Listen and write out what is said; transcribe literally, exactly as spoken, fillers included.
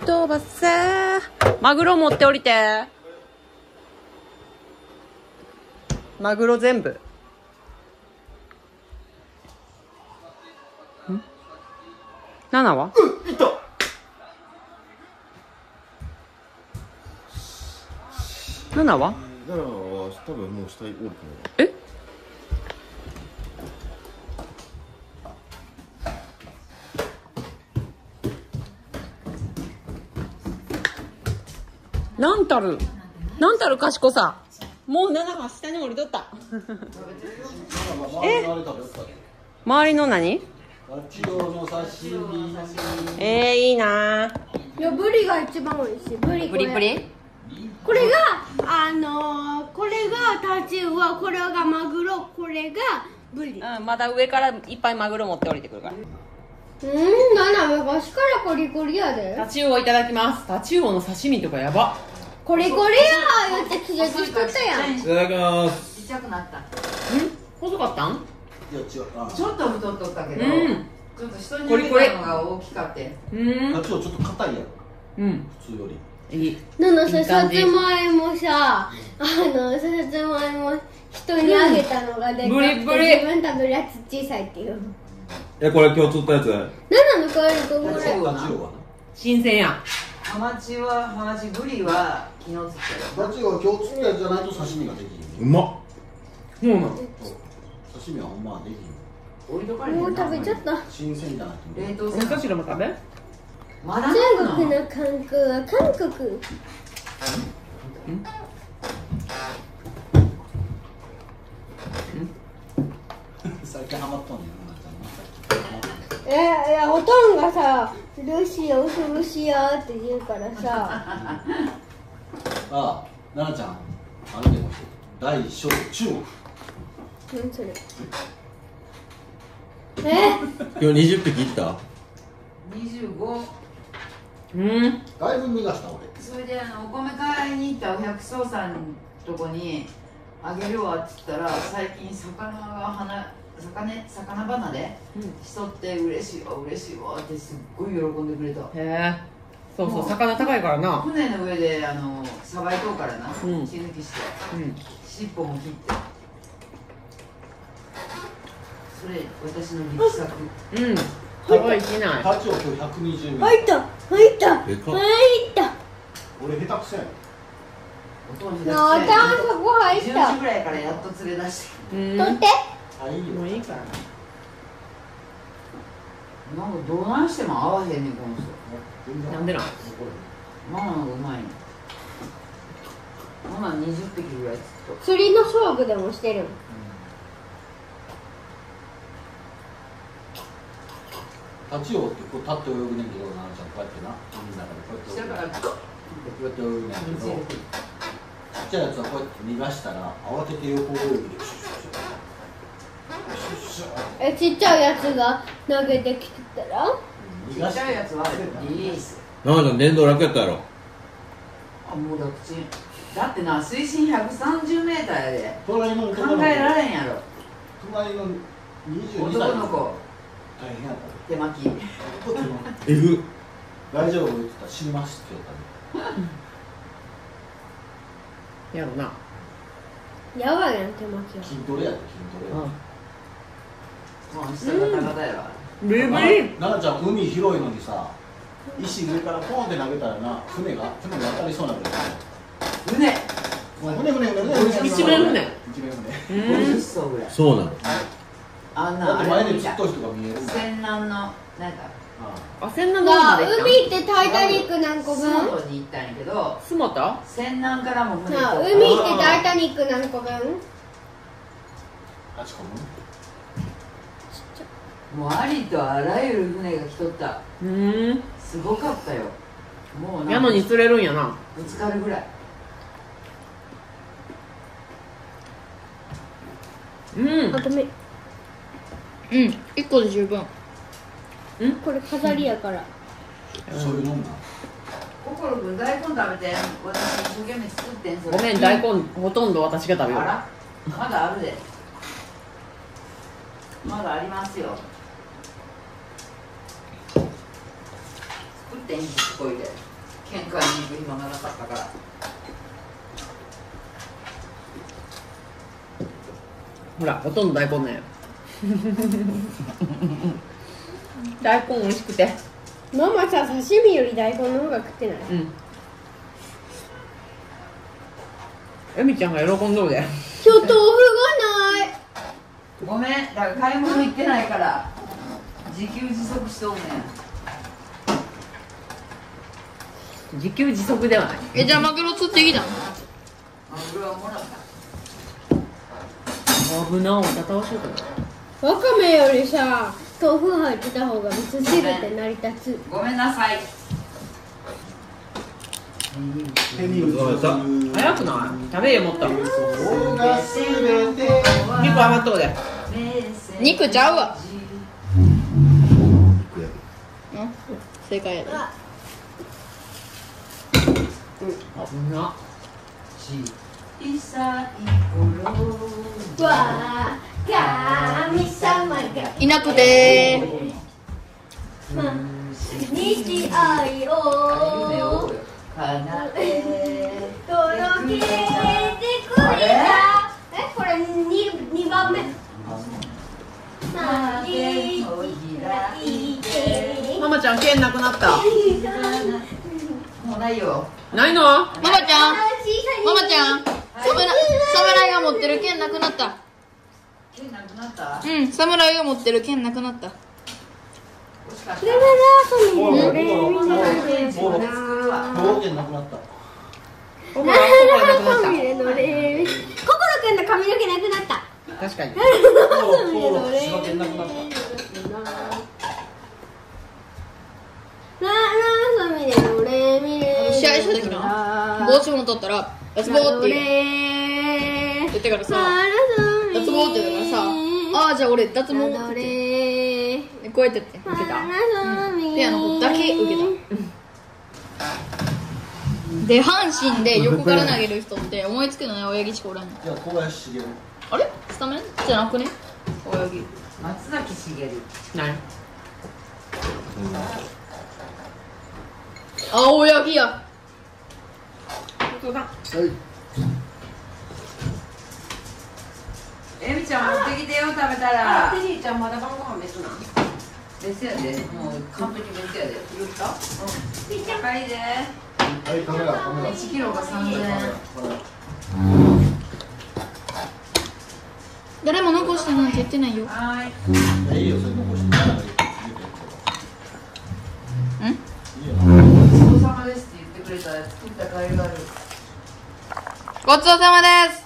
飛ばせ。マグロ持って降りて。マグロ全部。んななは、 うん、いった。 ななはななは多分もう下におると思う。 えなんたるなんたる賢さ。もうななは下に降りとったえ周りの何えー、いいな。 いや、ブリが一番美味しい。ブリこれプリプリ。 これがあのー、これがタチウオ、これがマグロ、これがブリ。 うん、まだ上からいっぱいマグロ持って降りてくるから。 うん、なな昔からコリコリやで。 タチウオいただきます。タチウオの刺身とかやば。 コリコリやー言って気絶しとったやん。 いただきます。 ちっちゃくなった。 ん細かったん。 いや違う。あちょっと太っとったけど、 うんちょっと人にあげたのが大きかって。 うんあっちはちょっと硬いやん。 うん普通より。 いい。 なのさ、 いいさ感じつまいもさ、あのさつまいも人にあげたのがでかくて、 ブリブリ自分食べるやつ小さいっていう。 え、これ今日釣ったやつ？ ななの代わりこれ。 タチウオはな。 新鮮やん。 ハマチはハマチ、ブリは昨日釣ったよ。 タチウオは今日釣ったやつじゃないと刺身ができひん。 うまっ。 そうなの。 刺身はほんまはできひん。 置いとかれへんな。 もう食べちゃった。 新鮮じゃないと。 冷凍お味噌汁も食べ。 まだ中なの？ 国の韓国は韓国。 最近ハマっとんねんな。 えいや、おとんがさ、ルシア、ルシアって言うからさ。 ああ、奈々ちゃん、あれでも大小中国。 何それ。え今日にじゅっぴきいった？ にじゅうご。 うんだいぶ逃がした俺。 それであのお米買いに行ったお百姓さんのとこにあげるわって言ったら、最近魚が花魚魚離れしとって嬉しいわ嬉しいわってすっごい喜んでくれた。 へえ。そうそう、魚高いからな。 船の上であのさばいとうからな、 うん血抜きしてうん尻尾も切って、それ私の力作。 うん可愛いしない。 タチウオ今日ひゃくにじゅうメートル。 入った入ったでかっ。 入った俺下手くそやねん。 お父なあ、たんそこ入っじゅうたじぐらいからやっと連れ出して、 うん取ってあ、いいよ。 もういいから。 なんかどうなんしても合わへんねんこの人。 なんでなん。 ママの方がうまいの。ママにじゅっぴきぐらい釣っと。 釣りの勝負でもしてるの。 タチウオってこう立って泳ぐねんけど、奈々ちゃんこうやってな、海の中でこうやって泳ぐ。 下からこうやって泳ぐねんけど、ちっちゃいやつはこうやって逃がしたら慌てて横泳ぎでシュッシュッシュッシュッシュッシュッ。 え、ちっちゃいやつが投げてきてたら逃がしちっちゃいやつはリリース。 なあちゃん電動楽やったやろ。 あ、もう楽ちん。だってな、水深ひゃくさんじゅうメーターやで。 隣の考えられんやろ。 隣のにじゅうにさい男の子、 大変やった手巻き。 えぐ。 大丈夫って言ったら死にますって言ったね。 やろな。 やばいやん、手巻きは。 筋トレやで筋トレ。 もう下が高だよ。 ブリブリ。 奈々ちゃん海広いのにさ、石上からポンって投げたらな、船が船に当たりそうなぐらい。 船。 もう船船船船船一面船。 一面船。 うんごじゅっそうぐらい。 そうなの。 あんなだって前に見たずっと人が見えるもん。 船南の、なんか、 あ、千七まがで行ったん。 海ってタイタニック何個洲分本に行ったんやけど、 スモタ。 船南からも船なあ、 と海ってタイタニック何個分あちこもうありとあらゆる船が来とった。 うんすごかったよ。もうなんかやのに釣れるんやな。 ぶつかるぐらい。 うんあ、ごめん。 うん一個で十分。 これ飾りやから。 そういうもんな。 心くん大根食べて、私一生懸命作ってんそれ。 ごめん、大根ほとんど私が食べよう。 あら、まだあるで。まだありますよ。作ってんしつこいで。 喧嘩に行く暇がなかったから。 ほらほとんど大根ね大根美味しくてママさ、刺身より大根の方が食ってない？ うんエミちゃんが喜んどるで今日豆腐がない。 ごめん、だから買い物行ってないから自給自足しとんねん。 自給自足ではない。 え、じゃあマグロ釣ってきたの？ マグロはもらった。 危なおた倒しようと思わかめよりさ、豆腐入ってた方が味噌汁って成り立つ。 ごめんなさい。 手に移る早くない食べよもっと肉そうが全て余っとうで肉ちゃうわ。うん正解やで。 危な小さい頃わー、神様がいなくて日愛を叶え届けてくれた。え、これに二番目。まで開いて。 ママちゃん剣なくなったもうないよ。 ないのママちゃんママちゃんサムラ侍が持ってる剣なくなった。 剣なくなった。 うん侍が持ってる剣なくなった。 欲しかった。 レベルもう遊びでもうもうみんなもうのもう剣なくなった心心なくなった心くんの髪の毛なくなった。 確かにもう柴犬なくなったララサミでドレミレ試合した時の帽子も取ったら脱帽って言う言ってからさ脱帽って言ったからさああじゃあ俺脱毛って言ってこうやってやって受けたペアの方だけ受けたで阪神で横から投げる人って思いつくのね親木しかおらんの。 じゃあ小林茂あれスタメンじゃなくね親木松崎しげる。 ないあ親木やえみちゃん持ってきてよ食べたら。 テリーちゃんまだ晩ご飯別な別やで。もう完璧別やで。言った？うん。高いで。 はいカメラカメラいちキロがさんぜんえん。 誰も残してなんて言ってないよ。 はーい。 いいよそれ残してんいいよごちそうさまですって言ってくれたら作った甲斐がある。 ごちそうさまです。